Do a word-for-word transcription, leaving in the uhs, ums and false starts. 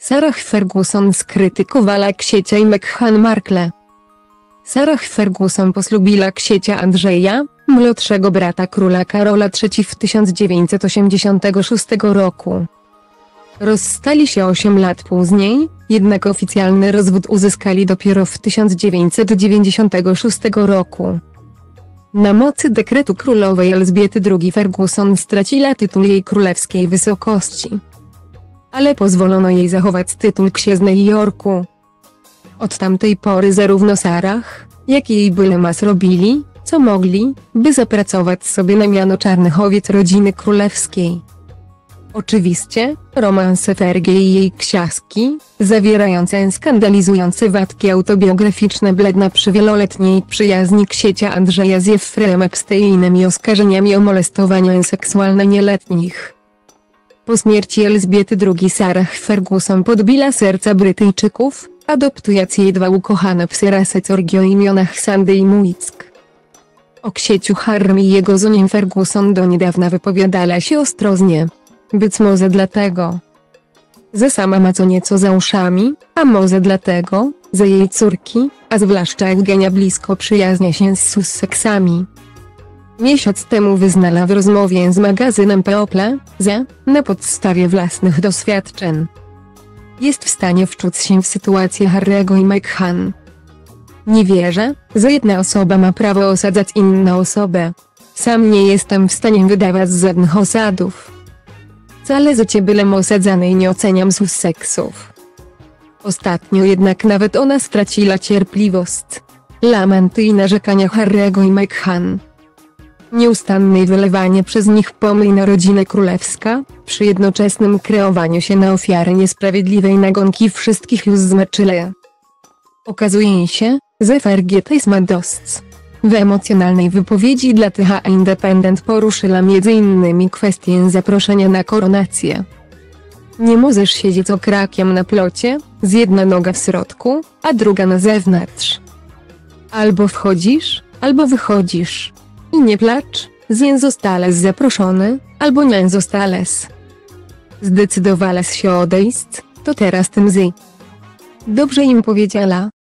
Sarah Ferguson skrytykowała księcia i Meghan Markle. Sarah Ferguson poślubiła księcia Andrzeja, młodszego brata króla Karola trzeciego w tysiąc dziewięćset osiemdziesiątym szóstym roku. Rozstali się osiem lat później, jednak oficjalny rozwód uzyskali dopiero w tysiąc dziewięćset dziewięćdziesiątym szóstym roku. Na mocy dekretu królowej Elżbiety drugiej Ferguson straciła tytuł jej królewskiej wysokości. Ale pozwolono jej zachować tytuł księżnej Yorku. Od tamtej pory zarówno Sarah, jak i jej bylemas robili, co mogli, by zapracować sobie na miano czarnych owiec rodziny królewskiej. Oczywiście, romanse Fergie i jej książki, zawierające skandalizujące wątki autobiograficzne bledna przy wieloletniej przyjaźni księcia Andrzeja z Jeffreyem Epsteinem i oskarżeniami o molestowanie seksualne nieletnich. Po śmierci Elżbiety drugiej Sarah Ferguson podbiła serca Brytyjczyków, adoptując jej dwa ukochane psy rasy Corgi o imionach Sandy i Muick. O księciu Harrym i jego żonie Ferguson do niedawna wypowiadała się ostrożnie. Być może dlatego, że sama ma co nieco za uszami, a może dlatego, że jej córki, a zwłaszcza Eugenia blisko przyjaźnia się z Sussexami. Miesiąc temu wyznała w rozmowie z magazynem People, że, na podstawie własnych doświadczeń, jest w stanie wczuć się w sytuację Harry'ego i Meghan. Nie wierzę, że jedna osoba ma prawo osadzać inną osobę. Sam nie jestem w stanie wydawać żadnych osadów. Wcale życie bylem osadzanej nie oceniam Sussexów. Ostatnio jednak nawet ona straciła cierpliwość. Lamenty i narzekania Harry'ego i Meghan. Nieustanne wylewanie przez nich pomyj na rodzinę królewska, przy jednoczesnym kreowaniu się na ofiarę niesprawiedliwej nagonki wszystkich już zmęczyły. Okazuje się, że Fergie też ma dość. W emocjonalnej wypowiedzi dla T H Independent poruszyła między innymi kwestię zaproszenia na koronację. Nie możesz siedzieć okrakiem na plocie, z jedna noga w środku, a druga na zewnątrz. Albo wchodzisz, albo wychodzisz. I nie placz, że zostałeś zaproszony, albo nie zostałeś. Zdecydowałeś się odejść, to teraz tym zy. Dobrze im powiedziała.